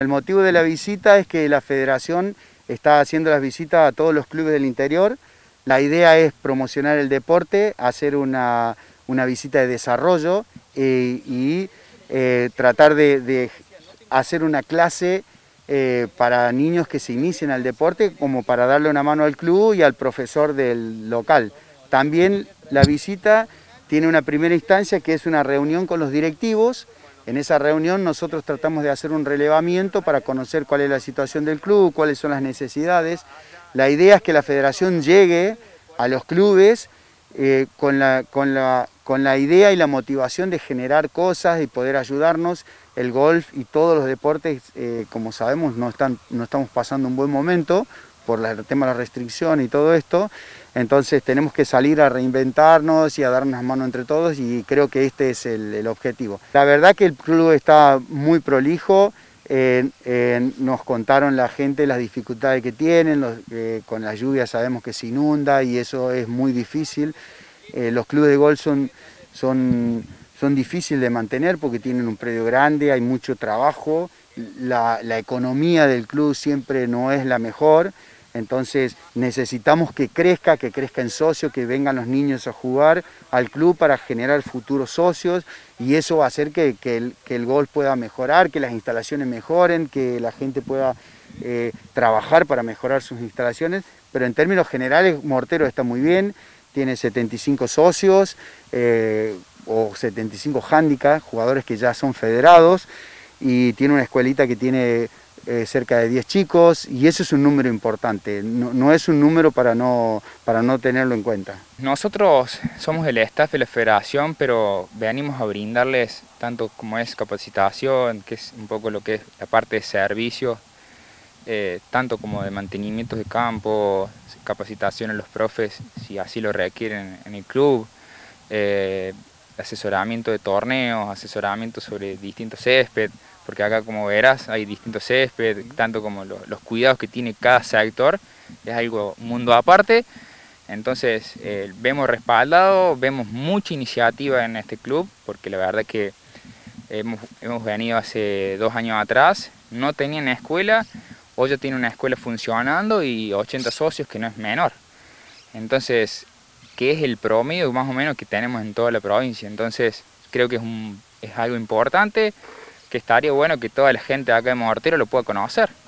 El motivo de la visita es que la federación está haciendo las visitas a todos los clubes del interior. La idea es promocionar el deporte, hacer una visita de desarrollo y tratar de hacer una clase para niños que se inicien al deporte, como para darle una mano al club y al profesor del local. También la visita tiene una primera instancia que es una reunión con los directivos. En esa reunión nosotros tratamos de hacer un relevamiento para conocer cuál es la situación del club, cuáles son las necesidades. La idea es que la federación llegue a los clubes con la idea y la motivación de generar cosas y poder ayudarnos. El golf y todos los deportes, como sabemos, no estamos pasando un buen momento por el tema de la restricción y todo esto. Entonces tenemos que salir a reinventarnos y a darnos las manos entre todos, y creo que este es el objetivo. La verdad que el club está muy prolijo. Nos contaron la gente las dificultades que tienen, con las lluvias sabemos que se inunda y eso es muy difícil. Los clubes de golf son difíciles de mantener porque tienen un predio grande, hay mucho trabajo, la economía del club siempre no es la mejor. Entonces necesitamos que crezca en socios, que vengan los niños a jugar al club para generar futuros socios, y eso va a hacer que el golf pueda mejorar, que las instalaciones mejoren, que la gente pueda trabajar para mejorar sus instalaciones. Pero en términos generales Morteros está muy bien, tiene 75 socios o 75 handicaps, jugadores que ya son federados, y tiene una escuelita que tiene cerca de 10 chicos, y eso es un número importante, no es un número para no tenerlo en cuenta. Nosotros somos el staff de la federación, pero venimos a brindarles tanto como es capacitación, que es un poco lo que es la parte de servicio, tanto como de mantenimientos de campo, capacitación a los profes si así lo requieren en el club, asesoramiento de torneos, asesoramiento sobre distintos césped, porque acá, como verás, hay distintos césped, tanto como los cuidados que tiene cada sector, es algo un mundo aparte. Entonces vemos respaldado, vemos mucha iniciativa en este club, porque la verdad que hemos venido hace 2 años atrás, no tenían escuela, hoy ya tiene una escuela funcionando y 80 socios, que no es menor. Entonces, que es el promedio más o menos que tenemos en toda la provincia. Entonces creo que es algo importante, que estaría bueno que toda la gente acá de Morteros lo pueda conocer.